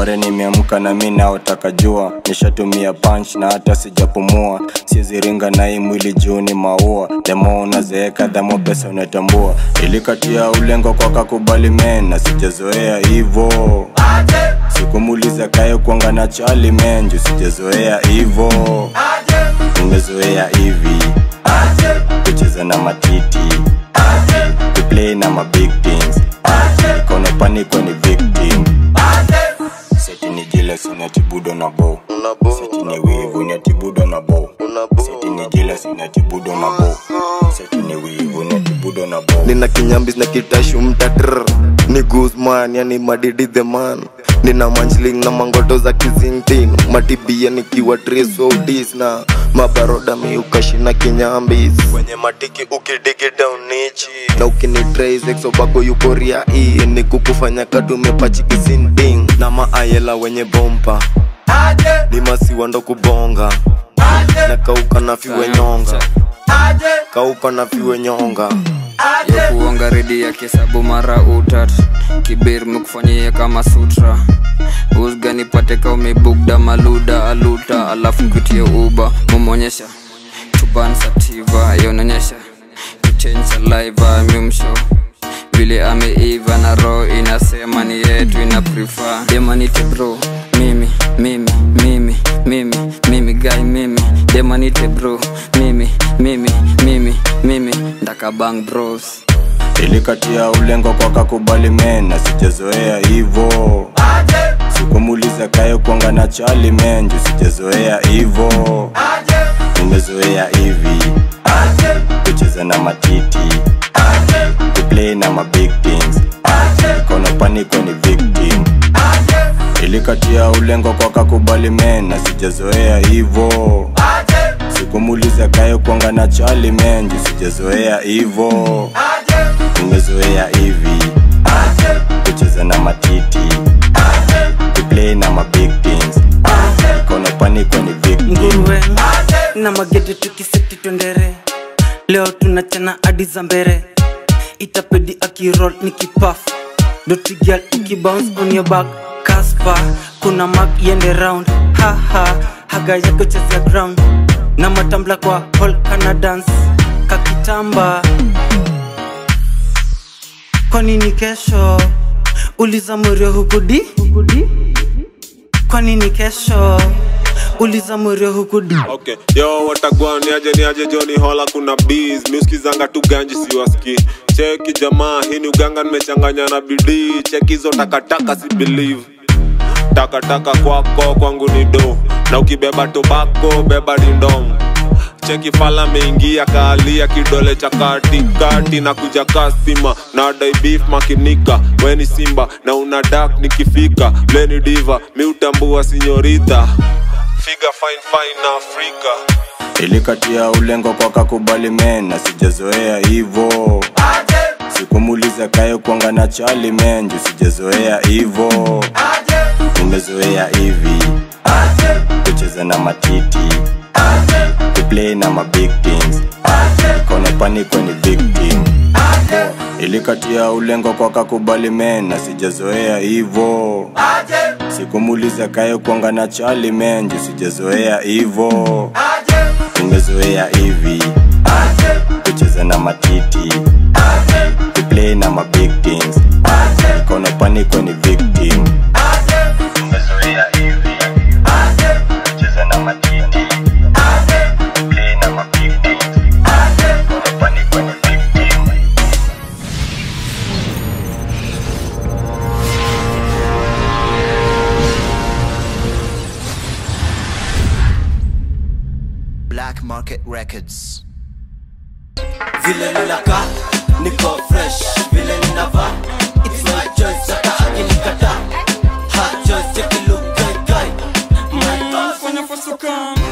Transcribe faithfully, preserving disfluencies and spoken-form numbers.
Ngware nimeamka na mimi naotaka jua. Nishatumia punch na hata sijapumua. Siwezi ringa na hii mwili juu ni maua. Demo unazeeka demo pesa unatambua. Ilikatia ulengo kwa kakubali men. Na sijazoea hivo. Sikumuliza kayo kuanga na chali men. Juu sijazoea hivo. Nimezoea hivi. Kucheza na matiti. Kuplay na ma big things. Niko paniko ni victim. Seti ni jealous unatibudo na bow. Seti ni wivu unatibudo na bow. Seti ni jealous unatibudo na bow. Seti ni wivu unatibudo na bow. Nina kinyambis na kitashu mtatrrr. Ni Guzman yani madidi the man. Nina manjling na mangoto za kizintin. Matibia nikiwa trace of this na mabaroda miukashi na kinyambis. Kwenye matiki ukidigi down nichi. Na ukini trace exo bako yuko ria ii. Ni kukufanya kadume pachi kizinting. Na maayela wenye bomba. Ni masiwa ndo kubonga. Na kauka na fiwe nyonga. Kauka na fiwe nyonga. Yo kuonga redi ya kesabu mara utat. Kibir mkufanyia kama sutra. Uzga nipate ka umebugda maluda aluta. Alafu nkutie uba mumonyesha Tuban sativa yononyesha Kuchange saliva mimsho Vile ameiva na roho inasema ni yetu ina prefer. Demanite bro Mimi, mimi, mimi, mimi, mimi guy mimi. Demanite bro Mimi, mimi, mimi, mimi Ndaka bang bros. Ilikatia ulengo kwa kakubali men. Na sijazoea hivo. Sikumuliza kayo kuanga na chali men. Juu sijazoea hivo. Nimezoea hivi. Kucheza na matiti. Kuplay na ma big things. Niko paniko ni victim. Ilikatia ulengo kwa kakubali men. Na sijazoea hivo. Sikumuliza kayo kuanga na chali men. Juu sijazoea hivo. Nimezoea hivi. Kucheza na matiti. Kuplay na ma big things. Niko paniko ni victim. Na magede tukiseti twendere. Leo tunachana hadi za mbere. Itapedi akiroll nikipuff. Dirty girl ukibounce on your back. Kaspa kuna mag yende round. Ha ha haga yako chezea ground. Na matambla kwa hall kana dance. Kakitamba. Kwa nini kesho uliza mwere hukudi? Kwa nini kesho uliza mwere hukudi? Okay, yo watagwa ni aje ni aje Johnny Hola kuna bees. Music zanga tu ganji siwaski. Cheki jamaa hii ni uganga nimechanganya na bidii. Cheki hizo takataka si believe. Takataka kwako kwangu ni do. Na ukibeba tobacco beba rindom. Cheki fala meingia kaalia kidole cha kati kati na kuja kasima. Na dai beef makinika weni simba na una dark nikifika. Leni diva mi utambua sinyorita. Figa fine fine na Afrika. Ilikatia ulengo kwa kakubali men. Na sijazoea hivo. Sikumuliza kayo kuanga na chali men. Juu sijazoea hivo. Nimezoea hivi. Kucheza na matiti. Kuplay na ma big things. Niko paniko ni victim. Ilikatia ulengo kwa kakubali men. Na sijazoea hivo. Sikumuliza kayo kuanga na chali men. Juu sijazoea hivo. Nimezoea hivi. Kucheza na matiti. Kuplay na ma big things. Niko paniko ni victim. Nimezoea hivi. Kucheza na matiti. Kuplay na ma big things. Niko paniko ni victim. Black Market Records. Vile ninaka, niko fresh. Vile ninava, it's my choice. Saka akinikata, hot choice. Check it look guy guy. My thoughts. Fanya for so come